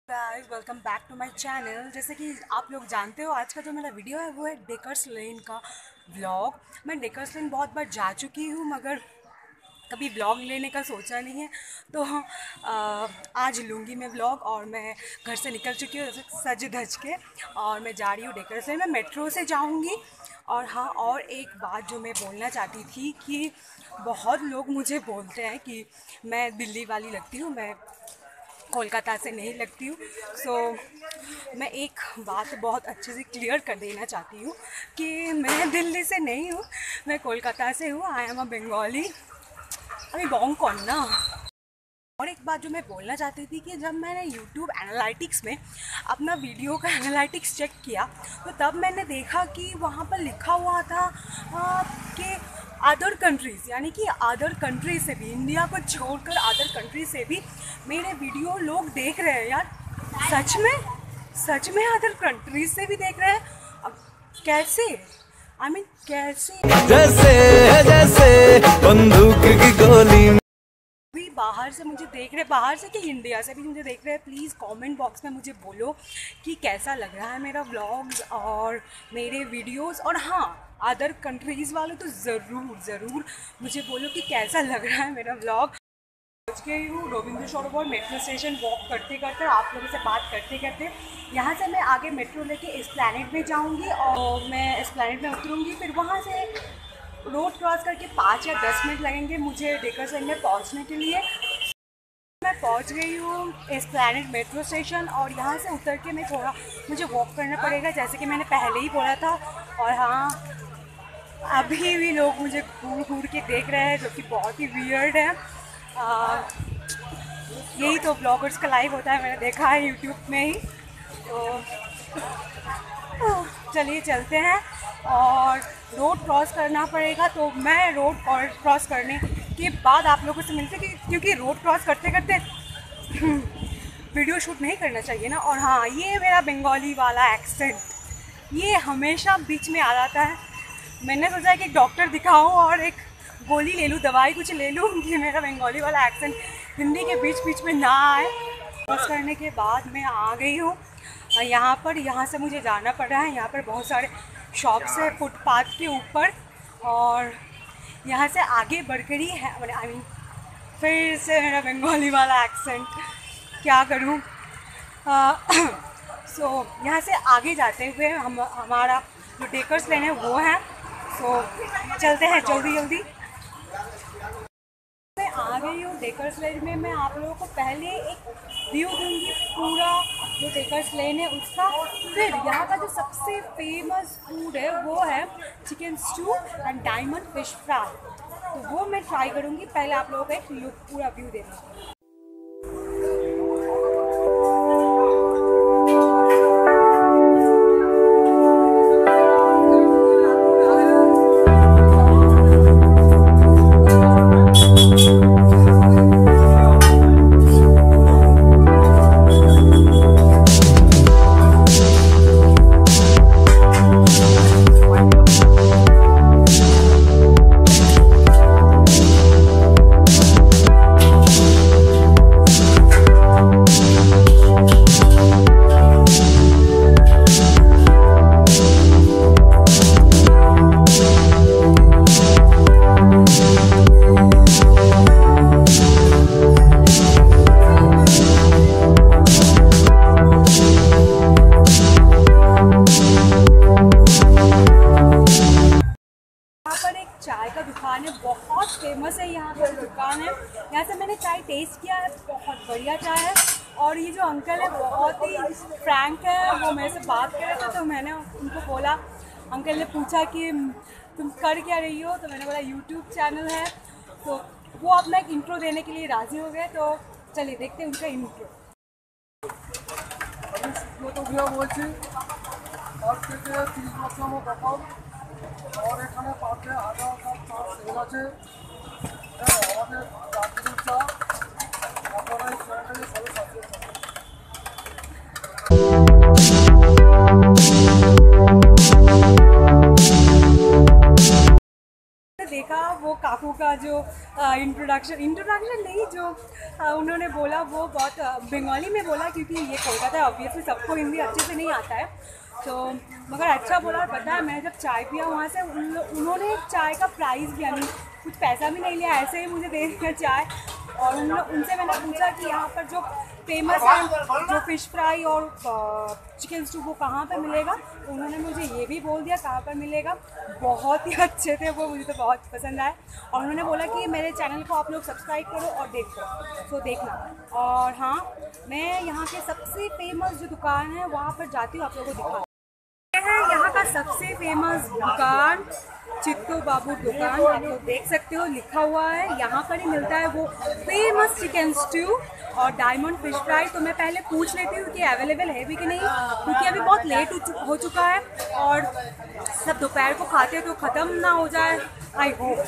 Guys welcome back to my channel. जैसे कि आप लोग जानते हो आज का जो मेरा वीडियो है वो है डेकर्स लेन का व्लॉग। मैं डेकर्स लेन बहुत बार जा चुकी हूँ मगर कभी व्लॉग लेने का सोचा नहीं है, तो आज लूँगी मैं व्लॉग। और मैं घर से निकल चुकी हूँ सज धज के और मैं जा रही हूँ डेकर्स लेन। मैं मेट्रो से जाऊँगी। और हाँ, और एक बात जो मैं बोलना चाहती थी कि बहुत लोग मुझे बोलते हैं कि मैं दिल्ली वाली लगती हूँ, मैं कोलकाता से नहीं लगती हूँ। मैं एक बात बहुत अच्छे से क्लियर कर देना चाहती हूँ कि मैं दिल्ली से नहीं हूँ, मैं कोलकाता से हूँ। I am a Bengali. अभी बॉन्ग कौन ना। और एक बात जो मैं बोलना चाहती थी कि जब मैंने YouTube एनालिटिक्स में अपना वीडियो का एनालिटिक्स चेक किया तो तब मैंने देखा कि वहाँ पर लिखा हुआ था कि अदर कंट्रीज़, यानी कि अदर कंट्री से भी, इंडिया को छोड़कर अदर कंट्री से भी मेरे वीडियो लोग देख रहे हैं। यार सच में अदर कंट्रीज से भी देख रहे हैं। अब कैसे, कैसे जैसे बंदूक की गोली भी बाहर से मुझे देख रहे, बाहर से कि इंडिया से भी मुझे देख रहे हैं। प्लीज़ कमेंट बॉक्स में मुझे बोलो कि कैसा लग रहा है मेरा व्लॉग्स और मेरे वीडियोस। और हाँ, अदर कंट्रीज़ वाले तो ज़रूर मुझे बोलो कि कैसा लग रहा है मेरा व्लॉग। पहुँच गई हूँ रविंद्र सरोवर मेट्रो स्टेशन। वॉक करते करते, आप लोगों से बात करते करते, यहाँ से मैं आगे मेट्रो लेके एस्प्लैनेड में जाऊँगी और मैं एस्प्लैनेड में उतरूँगी। फिर वहाँ से रोड क्रॉस करके 5 या 10 मिनट लगेंगे मुझे डेकर्स लेन में पहुँचने के लिए। मैं पहुँच गई हूँ एस्प्लैनेड मेट्रो स्टेशन और यहाँ से उतर के मैं थोड़ा मुझे वॉक करना पड़ेगा, जैसे कि मैंने पहले ही बोला था। और हाँ, अभी भी लोग मुझे घूर के देख रहे हैं, जो कि बहुत ही वियर्ड है। यही तो ब्लॉगर्स का लाइफ होता है, मैंने देखा है यूट्यूब में ही। तो चलिए चलते हैं। और रोड क्रॉस करना पड़ेगा, तो मैं रोड क्रॉस करने के बाद आप लोगों से मिलते, क्योंकि रोड क्रॉस करते करते वीडियो शूट नहीं करना चाहिए ना। और हाँ, ये मेरा बंगाली वाला एक्सेंट ये हमेशा बीच में आ जाता है। मैंने सोचा कि एक डॉक्टर दिखाऊं और एक गोली ले लूँ, दवाई कुछ ले लूँ कि मेरा बंगाली वाला एक्सेंट हिंदी के बीच में ना आए। क्रॉस करने के बाद मैं आ गई हूँ यहाँ से मुझे जाना पड़ रहा है। यहाँ पर बहुत सारे शॉप्स है फुटपाथ के ऊपर और यहाँ से आगे बढ़कर ही है। फिर से मेरा बंगाली वाला एक्सेंट, क्या करूँ। यहाँ से आगे जाते हुए हमारा जो डेकर्स लेन है वो है। चलते हैं जल्दी। मैं आ गई हूँ डेकर्स लेन में। मैं आप लोगों को पहले एक व्यू दूंगी पूरा जो डेकर्स लेन है उसका। फिर यहाँ का जो सबसे फेमस फूड है वो है chicken stew and diamond fish fry, तो वो मैं ट्राई करूँगी। पहले आप लोगों को एक पूरा व्यू देना। चाय का दुकान है, बहुत फेमस है यहाँ पर दुकान है। यहाँ से मैंने चाय टेस्ट किया है, बहुत बढ़िया चाय है। और ये जो अंकल है बहुत ही फ्रैंक है, वो मेरे से बात कर रहे थे तो मैंने उनको बोला, अंकल ने पूछा कि तुम कर क्या रही हो, तो मैंने बोला यूट्यूब चैनल है। तो वो अपना एक इंट्रो देने के लिए राज़ी हो गए। तो चलिए देखते हैं उनका इंट्रो। और এখানে পাশে আদা সব সেল আছে। আমাদের দার্জিলিং চা আপনারা এই চ্যানেলটাকে ফলো সাবস্ক্রাইব देखा वो काकू का जो इंट्रोडक्शन नहीं, जो उन्होंने बोला वो बहुत बंगाली में बोला, क्योंकि ये कोलकाता है, ऑब्वियसली सबको हिंदी अच्छे से नहीं आता है, तो मगर अच्छा बोला। पता है मैं जब चाय पिया वहाँ से, उन्होंने चाय का प्राइस भी, यानी कुछ पैसा भी नहीं लिया, ऐसे ही मुझे दे दिया चाय। और उनसे मैंने पूछा कि यहाँ पर जो फेमस है जो फ़िश फ्राई और चिकन स्टू वो कहाँ पर मिलेगा, तो उन्होंने मुझे ये भी बोल दिया कहाँ पर मिलेगा। बहुत ही अच्छे थे वो, मुझे तो बहुत पसंद आए। और उन्होंने बोला कि मेरे चैनल को आप लोग सब्सक्राइब करो और देखो, तो देखना। और हाँ, मैं यहाँ के सबसे फेमस जो दुकान है वहाँ पर जाती हूँ, आप लोगों को दिखा है यहाँ का सबसे फेमस दुकान, चित्तू बाबू दुकान, आप लोग देख सकते हो लिखा हुआ है। यहाँ पर ही मिलता है वो फेमस चिकन स्ट्यू और डायमंड फिश फ्राई। तो मैं पहले पूछ लेती हूँ कि अवेलेबल है भी कि नहीं, क्योंकि अभी बहुत लेट हो चुका है और सब दोपहर को खाते तो ख़त्म ना हो जाए, I hope.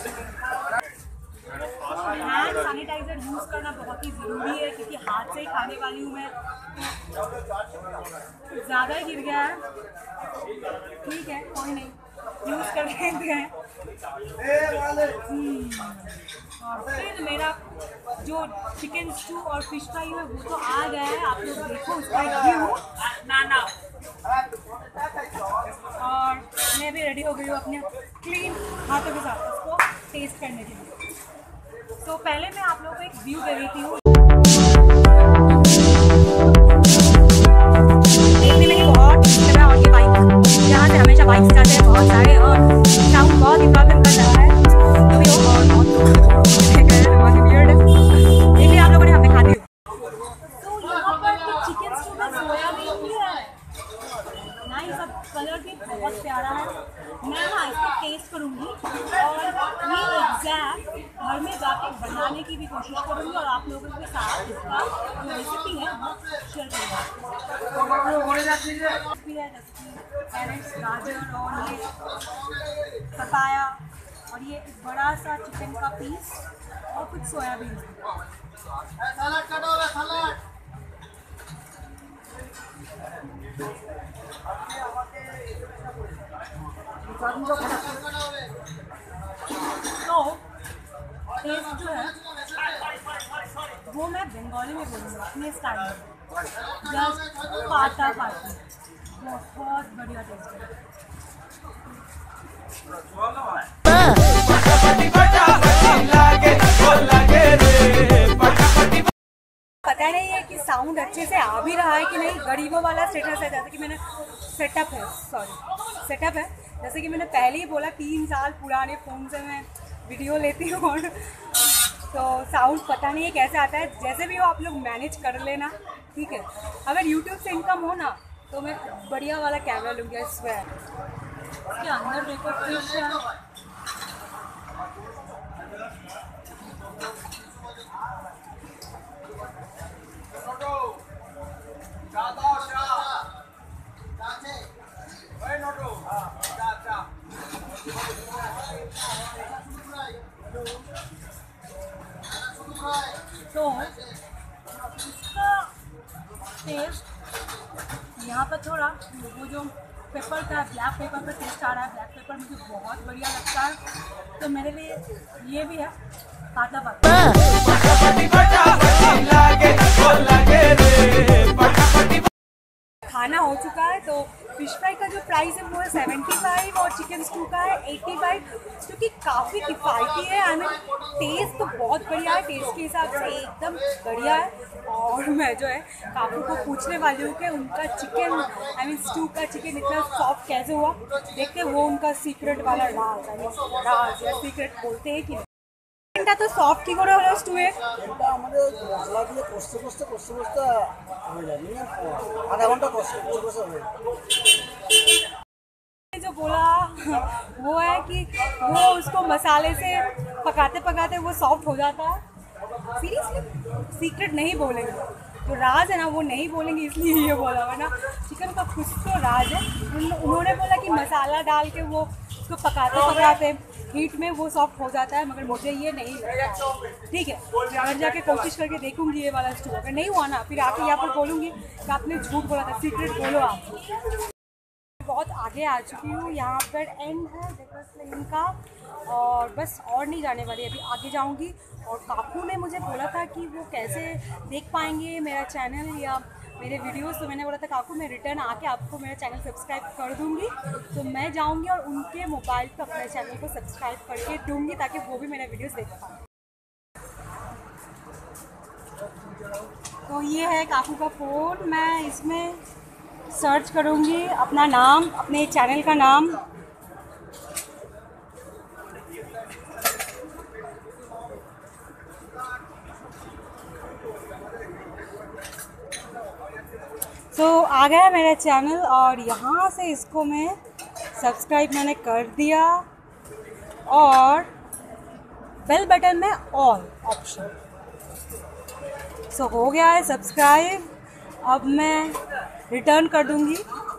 Hand sanitiser use करना बहुत ही ज़रूरी है, क्योंकि हाथ से ही खाने वाली हूँ मैं। ज़्यादा ही गिर गया है, ठीक है कोई नहीं, यूज़ कर लेते हैं। और फिर मेरा जो चिकन स्टू और फिश फ्राई है वो तो आ गया है, आप लोग देखो उसका रिव्यू। और मैं भी रेडी हो गई हूँ अपने क्लीन हाथों के साथ उसको टेस्ट करने के लिए। तो पहले मैं आप लोगों को एक व्यू दे देती हूँ। देखने में ही बहुत अच्छा है, और ये बाइक यहाँ से हमेशा बाइक जाते हैं बहुत सारे, और साउंड बहुत ही प्रॉब्लम कर रहा है, तो भी और बहुत ही वियर्ड है। देखिए आप लोगों ने हमें खाती हूँ। तो यहाँ पर तो चिकन स्टू में सोयाबीन भी है, नाइस, सब कलर भी बहुत प्यारा है। मैं ना इसको टेस्ट करूँगी और ये एग्जैक्ट घर में जाके बनाने की भी कोशिश करूँगी, और आप लोगों के साथ इसका जो रेसिपी है वो शेयर करूँगी। कैरेट्स, गाजर और ये पपाया, और ये एक बड़ा सा चिकन का पीस और कुछ सोयाबीन। तो टेस्ट जो है वो मैं बंगाली में बोलूँगी अपने स्टाइल में, जस्ट पाता पाता, बहुत बढ़िया टेस्ट है। पता नहीं है कि साउंड अच्छे से आ भी रहा है कि नहीं। गरीबों वाला स्टेटस है, जैसे कि मैंने सेटअप है, जैसे कि मैंने पहले ही बोला 3 साल पुराने फ़ोन से मैं वीडियो लेती हूँ, और तो साउंड पता नहीं है कैसे आता है। जैसे भी हो आप लोग मैनेज कर लेना, ठीक है। अगर यूट्यूब से इनकम हो ना तो मैं बढ़िया वाला कैमरा लूँगी, इसमें इसके अंदर देखो फिश है। तो इसका टेस्ट यहाँ पर थोड़ा वो जो पेपर का ब्लैक पेपर का टेस्ट आ रहा है, ब्लैक पेपर मुझे बहुत बढ़िया लगता है, तो मेरे लिए ये भी है पाता पाता। खाना हो चुका है, तो फिश फ्राई का जो प्राइस है वो है 75 और चिकन स्टू का है 85, क्योंकि काफ़ी किफ़ायती है। आई मीन टेस्ट तो बहुत बढ़िया है, टेस्ट के हिसाब से एकदम बढ़िया है। और मैं जो है काकू को पूछने वाली हूँ कि उनका चिकन, आई मीन स्टू का चिकन इतना सॉफ्ट कैसे हुआ। देखते वो उनका सीक्रेट वाला राज या सीक्रेट बोलते हैं कि नहीं। এটা তো সফট কি করে হলো স্টুয়ে? এটা আমাদের মশলা দিয়ে কষতে কষতে হয়ে যায়, আধা ঘন্টা কষতে কষতে হয়ে যায়। जो बोला वो है कि वो उसको मसाले से पकाते पकाते वो सॉफ्ट हो जाता है। सीरियसली सीक्रेट नहीं बोलेंगे, जो राज है ना वो नहीं बोलेंगे, इसलिए ये बोला, वरना चिकन का कुछ तो राज है। उन्होंने बोला कि मसाला डाल के वो उसको पकाते पकाते हीट में वो सॉफ्ट हो जाता है, मगर मुझे ये नहीं लगता। ठीक है, मैं घर जाके कोशिश करके देखूंगी ये वाला स्टू। अगर नहीं हुआ ना फिर आके यहाँ पर बोलूँगी कि आपने झूठ बोला था, सीक्रेट बोलो आप। बहुत आगे आ चुकी हूँ। यहाँ पर एंड है डेकर्स लेन का और बस और नहीं जाने वाली, अभी आगे जाऊँगी। और काकू ने मुझे बोला था कि वो कैसे देख पाएंगे मेरा चैनल या मेरे वीडियोस, तो मैंने बोला था काकू मैं रिटर्न आके आपको मेरा चैनल सब्सक्राइब कर दूँगी। तो मैं जाऊँगी और उनके मोबाइल पर अपने चैनल को सब्सक्राइब करके दूँगी ताकि वो भी मेरा वीडियोस देख पाए। तो ये है काकू का फ़ोन, मैं इसमें सर्च करूँगी अपना नाम, अपने चैनल का नाम। तो आ गया मेरा चैनल और यहाँ से इसको मैं सब्सक्राइब मैंने कर दिया और बेल बटन में ऑल ऑप्शन। सो हो गया है सब्सक्राइब। अब मैं रिटर्न कर दूंगी।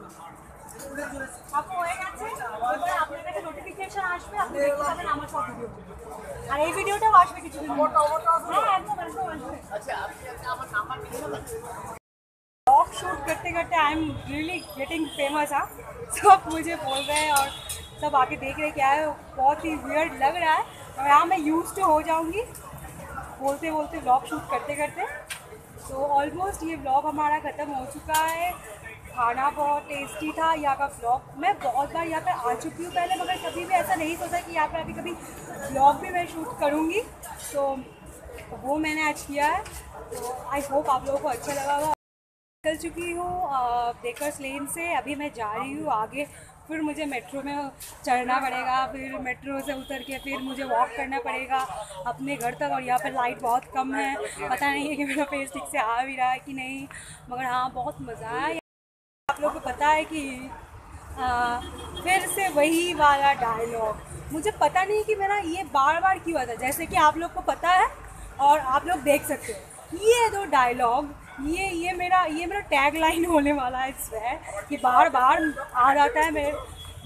आपको আপনাদের নোটিফিকেশন আসবে, আপনি দেখতে পাবেন আমার সব ভিডিও। আর এই ভিডিওটাও আসবে কিছুদিন মধ্যে। হ্যাঁ একদম আসবে। আচ্ছা আপনি আমার নাম্বার দিয়ে দেবেন। ब्लॉग शूट करते करते I am really getting famous. हाँ सब मुझे बोल रहे हैं और सब आके देख रहे क्या है, बहुत ही वियर्ड लग रहा है। और यहाँ मैं यूज़ टू हो जाऊँगी बोलते बोलते ब्लॉग शूट करते करते। तो ऑलमोस्ट ये ब्लॉग हमारा ख़त्म हो चुका है। खाना बहुत टेस्टी था। यहाँ का ब्लॉग मैं बहुत बार यहाँ पर आ चुकी हूँ पहले, मगर कभी भी ऐसा नहीं सोचा कि यहाँ पर अभी कभी ब्लॉग भी मैं शूट करूँगी। तो वो मैंने आज किया है। तो आई होप आप लोगों को अच्छा लगा होगा। निकल चुकी हूँ डेकर्स लेन से। अभी मैं जा रही हूँ आगे, फिर मुझे मेट्रो में चढ़ना पड़ेगा, फिर मेट्रो से उतर के फिर मुझे वॉक करना पड़ेगा अपने घर तक। और यहाँ पर लाइट बहुत कम है, पता नहीं है कि मेरा फेस ठीक से आ भी रहा है कि नहीं, मगर हाँ बहुत मज़ा है। आप लोगों को पता है कि फिर से वही वाला डायलॉग, मुझे पता नहीं कि मेरा ये बार बार क्यों आता है। जैसे कि आप लोग को पता है और आप लोग देख सकते हो, ये दो डायलॉग ये मेरा टैग लाइन होने वाला है इसमें कि बार बार आ जाता है। मेरे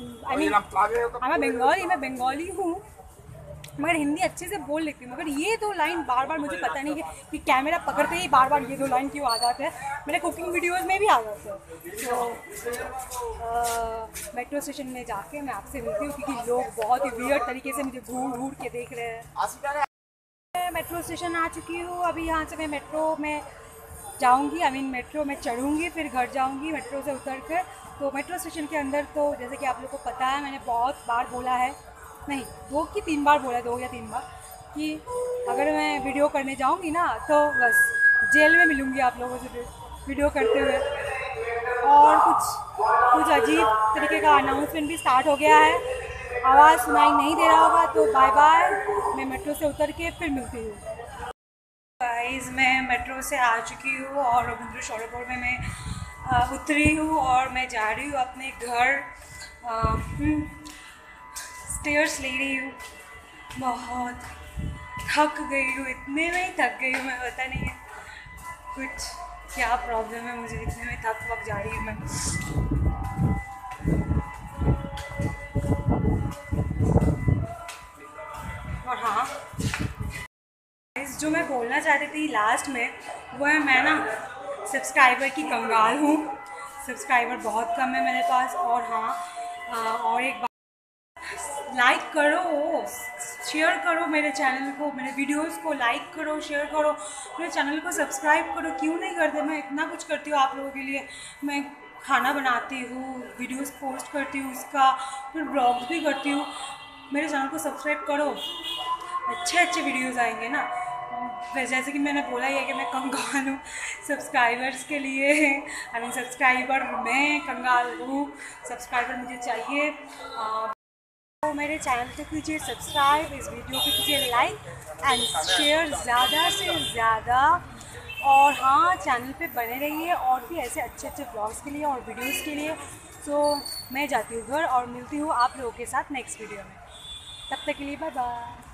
मैं बंगाली हूँ मगर हिंदी अच्छे से बोल लेती हूँ, मगर ये दो लाइन बार बार मुझे पता नहीं है कि कैमरा पकड़ते ही बार बार ये दो लाइन क्यों आ जाते हैं। मेरे कुकिंग वीडियोस में भी आ जाते हैं। तो मेट्रो स्टेशन में जाके मैं आपसे मिलती हूँ क्योंकि लोग बहुत ही वियर्ड तरीके से मुझे घूर घूर के देख रहे हैं। मैं मेट्रो स्टेशन आ चुकी हूँ। अभी यहाँ से मैं मेट्रो में जाऊंगी, मेट्रो में चढ़ूंगी, फिर घर जाऊंगी मेट्रो से उतर कर। तो मेट्रो स्टेशन के अंदर तो जैसे कि आप लोगों को पता है, मैंने बहुत बार बोला है, नहीं 2 या 3 बार बोला है, 2 या 3 बार, कि अगर मैं वीडियो करने जाऊंगी ना तो बस जेल में मिलूंगी आप लोगों से वीडियो करते हुए। और कुछ अजीब तरीके का अनाउंसमेंट भी स्टार्ट हो गया है, आवाज़ सुनाई नहीं दे रहा होगा। तो बाय बाय, मैं मेट्रो से उतर के फिर मिलती हूँ। गाइस मैं मेट्रो से आ चुकी हूँ और रविंद्र शौरपुर में मैं उतरी हूँ और मैं जा रही हूँ अपने घर। स्टेयर्स ले रही हूँ, बहुत थक गई हूँ, इतने में ही थक गई हूँ मैं, पता नहीं है कुछ क्या प्रॉब्लम है, मुझे इतने में थक जा रही हूँ मैं। और हाँ जो मैं बोलना चाहती थी लास्ट में, वो है मैं ना सब्सक्राइबर की कंगाल हूँ। सब्सक्राइबर बहुत कम है मेरे पास। और हाँ और एक बात, लाइक करो, शेयर करो मेरे चैनल को, मेरे वीडियोस को लाइक करो, शेयर करो, मेरे चैनल को सब्सक्राइब करो। क्यों नहीं करते? मैं इतना कुछ करती हूँ आप लोगों के लिए। मैं खाना बनाती हूँ, वीडियोस पोस्ट करती हूँ उसका, फिर ब्लॉग्स भी करती हूँ। मेरे चैनल को सब्सक्राइब करो, अच्छे वीडियोस आएंगे ना। जैसे कि मैंने बोला ही है कि मैं कंगाल हूँ सब्सक्राइबर्स के लिए। सब्सक्राइबर मैं कंगाल हूँ, सब्सक्राइबर मुझे चाहिए। तो मेरे चैनल को कीजिए सब्सक्राइब, इस वीडियो को कीजिए लाइक एंड शेयर ज़्यादा से ज़्यादा। और हाँ चैनल पे बने रहिए और भी ऐसे अच्छे ब्लॉग्स के लिए और वीडियोस के लिए। तो मैं जाती हूँ घर और मिलती हूँ आप लोगों के साथ नेक्स्ट वीडियो में। तब तक के लिए बाय बाय।